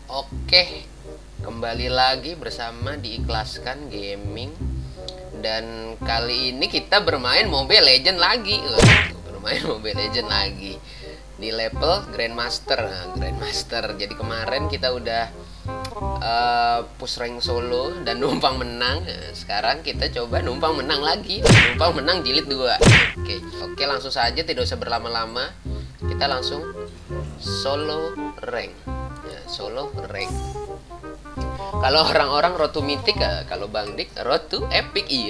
Oke, kembali lagi bersama Diikhlaskan Gaming. Dan kali ini kita bermain Mobile Legend lagi. Bermain Mobile Legend lagi di level Grandmaster. Nah, Grandmaster. Jadi kemarin kita udah push rank solo dan numpang menang. Nah, sekarang kita coba numpang menang lagi. Numpang menang jilid 2. Oke, langsung saja, tidak usah berlama-lama. Kita langsung solo rank. Solo rank. Kalau orang-orang road to mythic, kalau Bang Dik road to epic. Iya.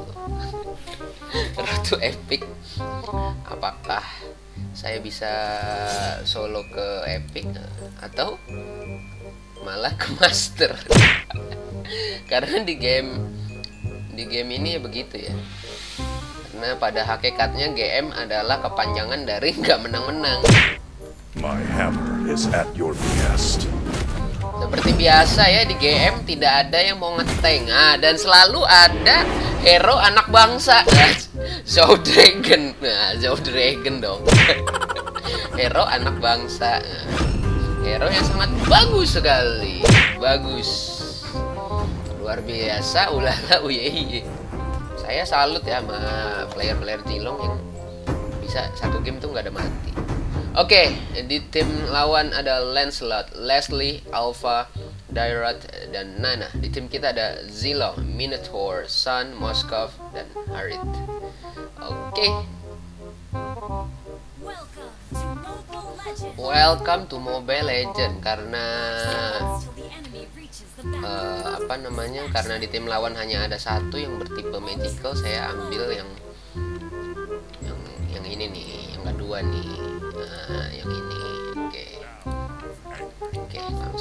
Road to epic. Apakah saya bisa solo ke epic atau malah ke master? Karena di game ini ya begitu ya. Karena pada hakikatnya GM adalah kepanjangan dari nggak menang-menang. My hammer is at your behest. Seperti biasa ya, di GM tidak ada yang mau ngeteng. Dan selalu ada hero anak bangsa. Zhou Dragon. Nah, Zhou Dragon dong. Hero anak bangsa. Hero yang sangat bagus sekali. Bagus. Luar biasa, ulala uyeye. Saya salut ya sama player-player Zilong yang bisa satu game tuh nggak ada mati. Oke, di tim lawan ada Lancelot, Leslie, Alpha, Dairat, dan Nana. Di tim kita ada Zilong, Minotaur, Sun, Moskov, dan Harit. Oke. Welcome to Mobile Legend. Karena karena di tim lawan hanya ada satu yang bertipe magical, saya ambil yang ini nih, yang kedua nih. Yang ini. Oke,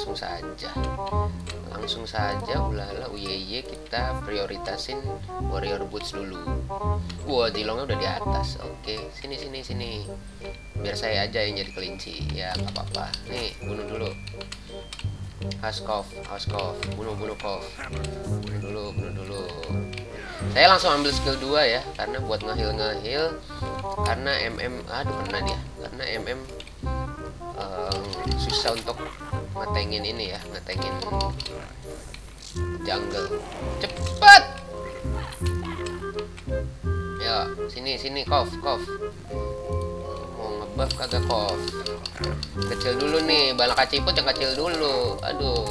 langsung saja ulala uyeye, kita prioritasin warrior boots dulu. Wah, Zilongnya udah di atas. Oke, sini biar saya aja yang jadi kelinci ya, nggak apa-apa. Nih, bunuh dulu Haskov, bunuh Kov, bunuh dulu. Saya langsung ambil skill 2 ya, karena buat ngehil. Karena kena dia. Karena susah untuk ngetengin ini ya, ngetengin jungle. Cepat. Ya, sini Kov. Mau ngebuff kagak Kov? Kecil dulu nih, bala kaciput yang kecil dulu. Aduh.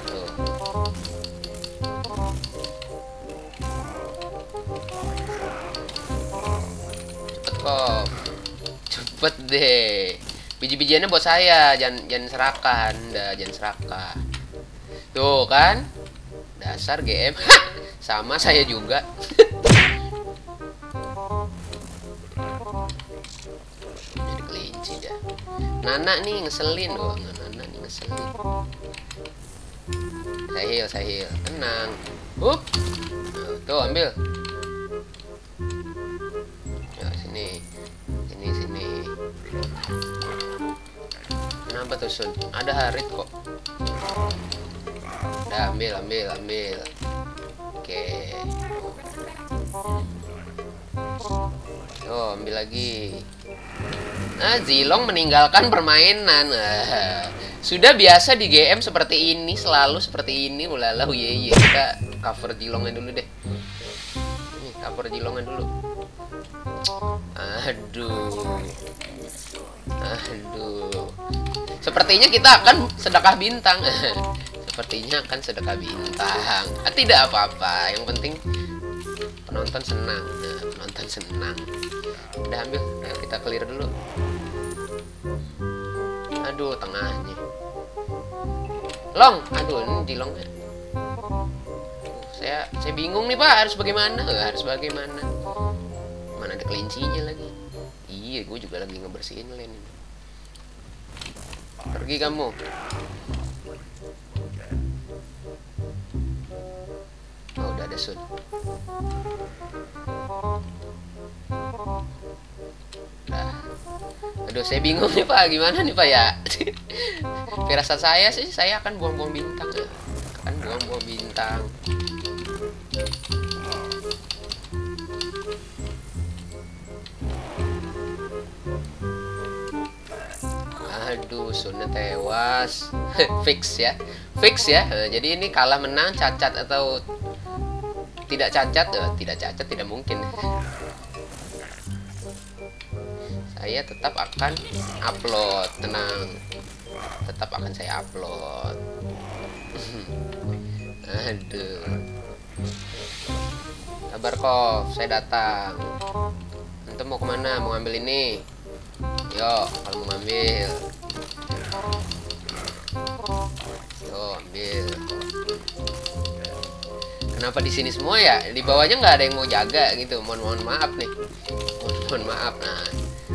Kok cepet deh, biji-bijiannya buat saya, jangan serakah Anda, jangan serakah. Tuh kan, dasar GM. Sama saya juga. Jadi kelinci dah. Nana nih ngeselin doang, Saya heal, tenang. Tuh ambil. Sini. Kenapa tuh Sun? Ada Harit kok. Udah ambil. Oke. Tuh ambil lagi. Zilong meninggalkan permainan. Sudah biasa di GM seperti ini, selalu seperti ini. Ulala uyeye, kita cover Zilongnya dulu deh. Nih, cover Zilongnya dulu. Aduh. Sepertinya kita akan sedekah bintang. Tidak apa-apa. Yang penting penonton senang. Udah ambil. Kita clear dulu. Aduh, tengahnya. Long. Aduh, ini di longnya. Saya bingung nih, Pak. Harus bagaimana? Mana ada kelincinya lagi. Iya, gue juga lagi ngebersihin lane. Pergi kamu. Oh, udah ada Sun. Aduh, saya bingung nih Pak. Gimana nih Pak ya? Firasat saya sih, saya akan buang-buang bintang. Aduh, Sunnya tewas. Fix ya. Fix ya. Nah, jadi ini kalah menang, cacat atau tidak cacat? Tidak cacat, tidak mungkin. Saya tetap akan upload, tenang. Tetap akan saya upload. Aduh. Sabar kok, saya datang. Antum mau kemana? Mau ngambil ini? Yuk, kalau mau ngambil. Yuk, ambil. Kenapa di sini semua ya? Di bawahnya nggak ada yang mau jaga gitu. Mohon maaf nih. Mohon maaf. Nah.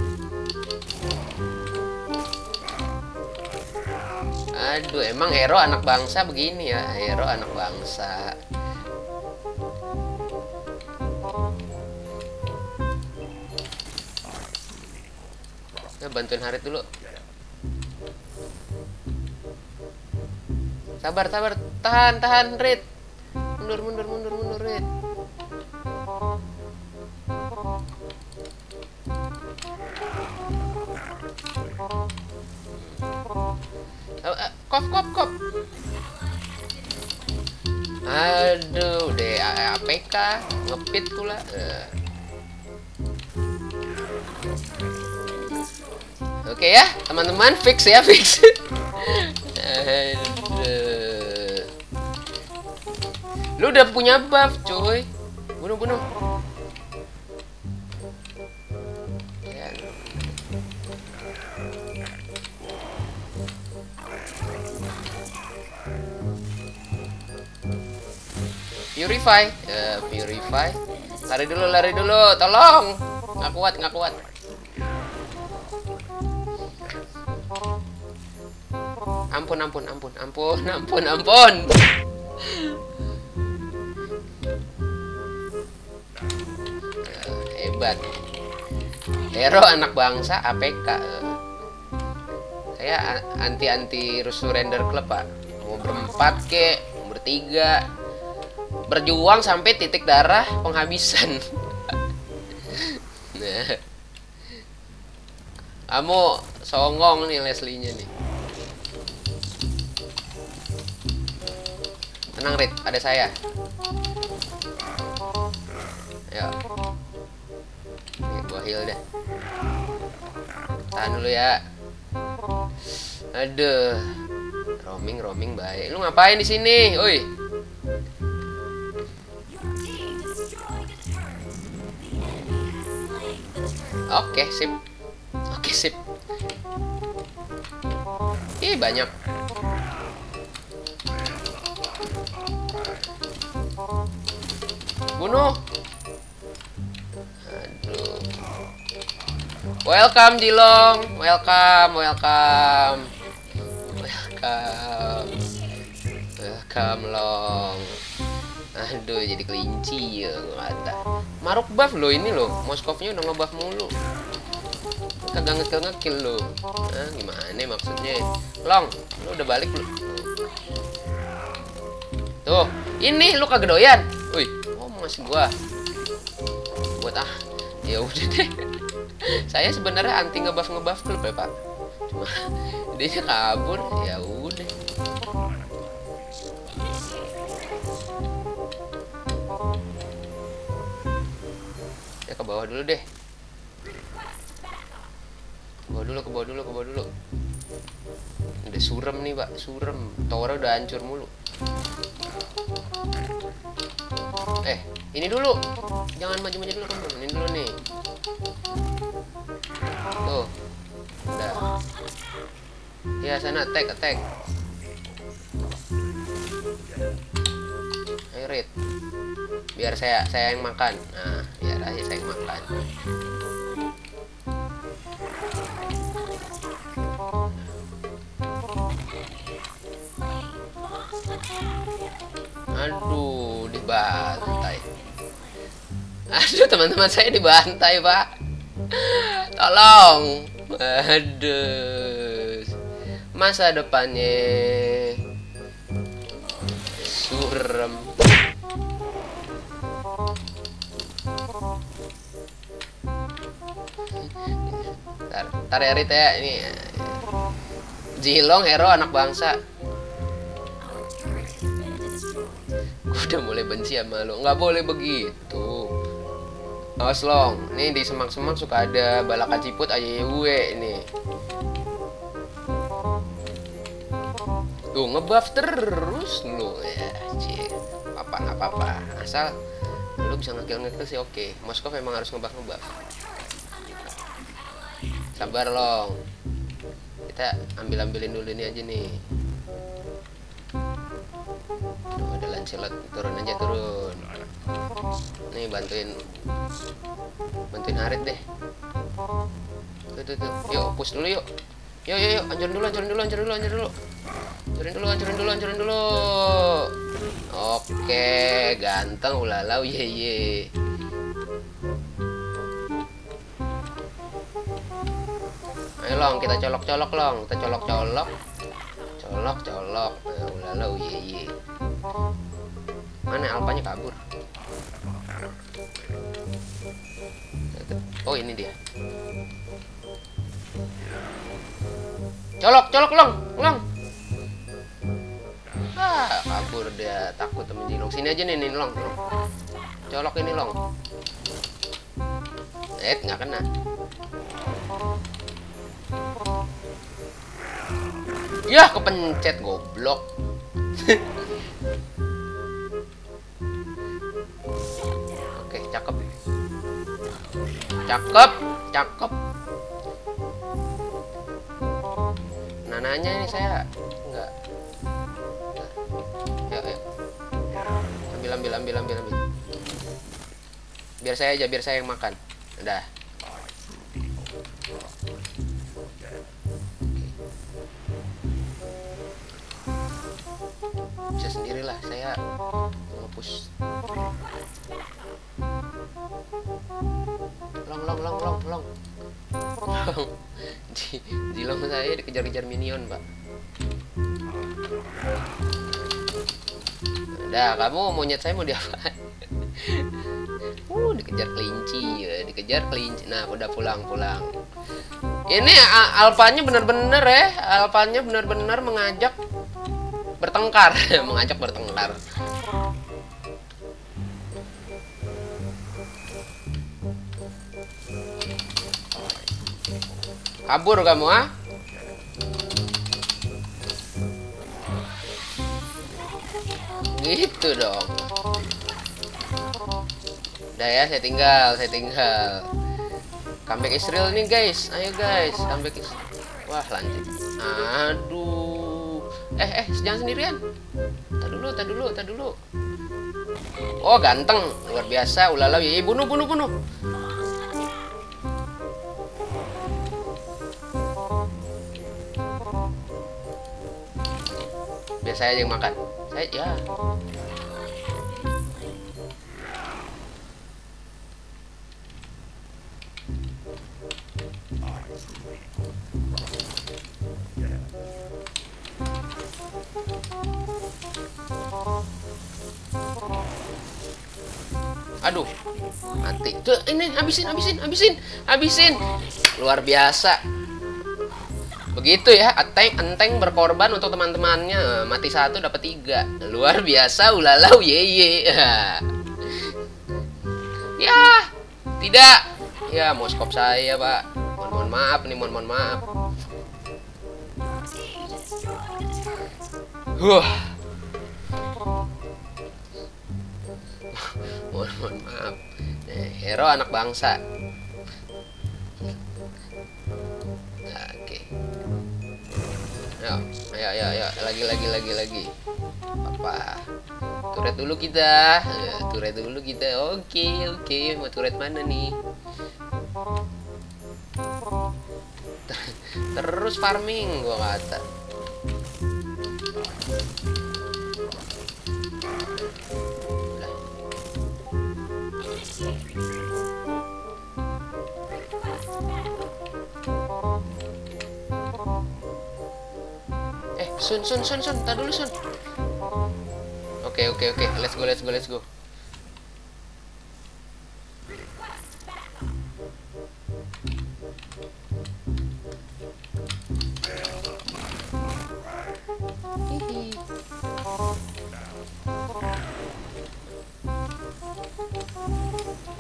Aduh, emang hero anak bangsa begini ya. Hero anak bangsa. Ya, bantuin Harit dulu. Sabar, tahan, Rit. Mundur, Rit. Kop. Aduh, deh APK ngepit pula. Oke ya, teman-teman, fix ya, fix. Aduh. Lu udah punya buff, cuy. Bunuh. Ya. Purify. Lari dulu, tolong. Nggak kuat. Ampun. Hebat. Hero anak bangsa APK. Saya anti surrender club, Pak. Mau berempat kek, mau bertiga. Berjuang sampai titik darah penghabisan. Nah. Kamu songong nih Leslie-nya nih. Tenang, Rit, ada saya. Ayo. Nih, gua heal deh. Tahan dulu ya. Aduh. Roaming baik. Lu ngapain di sini? Oi. Oke, sip. Ih, banyak. Bunuh. Aduh. Welcome Jilong. Welcome Long. Aduh, jadi kelinci ya kata. Maruk buff lo ini lo. Moskovnya udah ngebuff mulu. Kagak ngekill lo. Nah, gimana maksudnya? Long, lu udah balik lu. Tuh, ini lu kagak doyan. Wih, masih gua. Buat ya udah deh. Saya sebenarnya anti ngebuff klub ya, Pak. Cuma dia kabur, ya udah. Ya ke bawah dulu deh. Ke bawah dulu. Udah surem nih, Pak, surem. Towernya udah hancur mulu. Ini dulu. Jangan maju-maju dulu, kamu. Ini dulu nih. Tuh. Udah. Ya, sana attack. Ayo, Rit. Biar saya yang makan. Nah, biar aja saya yang makan. Aduh, dibantai. Aduh, teman-teman saya dibantai, Pak. Tolong. Aduh. Masa depannya surem. Ntar ya, Rit ya. Ini Jilong hero anak bangsa. Gue udah mulai benci sama lo. Nggak boleh begitu. Awas Long, nih di semak-semak suka ada balaka ciput ayewe ini. Tuh ngebuff terus lu ya, cik. Apa nggak apa-apa, asal lu bisa ngekill sih oke. Moskov emang harus ngebuff. Sabar Long, kita ambilin dulu ini aja nih. Tuh, ada Lancelot, turun aja turun. Nih bantuin Harit deh. Tuh. Yuk push dulu yuk. Yuk, hancurin dulu. Oke, ganteng ulalau ye. Ayo Long, kita colok-colok Long, kita colok-colok. Ulalau ye. Mana alpanya kabur? Oh ini dia. Colok Long. Kabur dia, takut temen Jilong. Sini aja nih Long. Colok ini Long. Nggak kena. Yah, kepencet goblok. Oke, cakep. Nananya ini saya enggak. Ya. Ambil. Biar saya yang makan. Udah. Bisa sendirilah, saya nge-push. Long. Jilong saya dikejar-kejar minion, Pak. Udah, kamu monyet saya mau diapain? Dikejar kelinci. Nah, udah pulang. Ini alpanya bener-bener mengajak bertengkar. Kabur kamu, ah? Gitu dong. Udah ya, saya tinggal. Comeback Israel nih guys. Ayo guys, comeback Israel. Wah, lanjut. Aduh. Jangan sendirian. Tar dulu. Oh, ganteng. Luar biasa. Ulalau. Ya, bunuh. Biar saya aja yang makan. Ya. Aduh, mati. Tuh, ini habisin. Luar biasa. Begitu ya, Enteng berkorban untuk teman-temannya. Mati 1 dapat 3. Luar biasa, ulalau ye. Ya, tidak. Ya, Moskop saya, Pak. Mohon maaf. Mohon maaf. Hero anak bangsa. Oke. Ayo. Lagi. Apa? Turret dulu kita. Oke. Mau turret mana nih? Terus farming gua kata. Sun, tar dulu Sun. Oke. Let's go.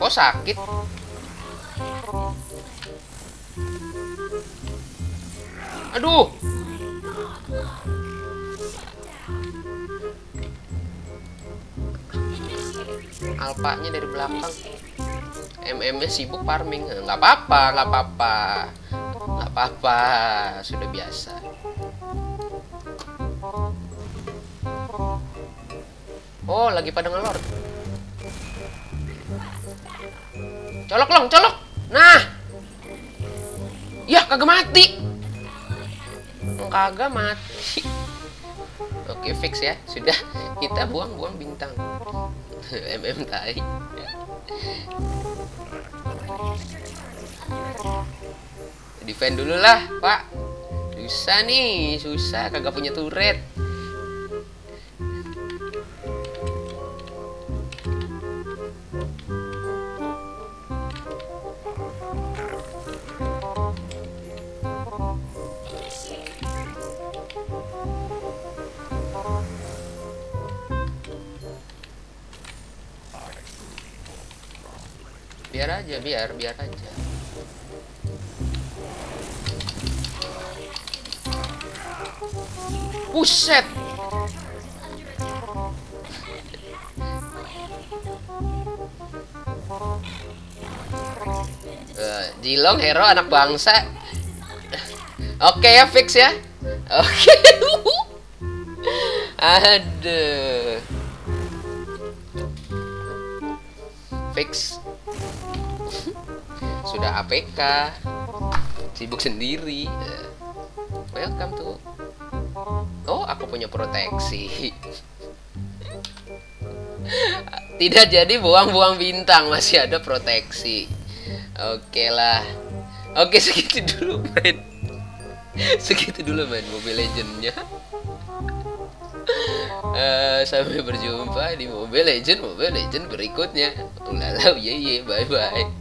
Oh, sakit. Aduh. Alpanya dari belakang. MM-nya sibuk farming. Nggak apa-apa, nggak apa-apa. Nggak apa-apa, sudah biasa. Oh, lagi pada ngelor. Colok long, colok. Nah. Yah, kagak mati. Kagak mati. Oke, fix ya. Sudah, kita buang-buang bintang. MM tai. Defend dulu lah, Pak. Susah nih, susah. Kagak punya turret. Biar aja, biar aja. Buset. Jilong hero anak bangsa. Oke ya, fix ya. Oke. Aduh. Fix. Sudah APK. Sibuk sendiri. Welcome to. Oh, aku punya proteksi. Tidak jadi buang-buang bintang, masih ada proteksi. Oke lah. Oke, segitu dulu main. Segitu dulu main Mobile Legends-nya. Sampai berjumpa di Mobile Legends berikutnya. Ulala, ye, bye bye.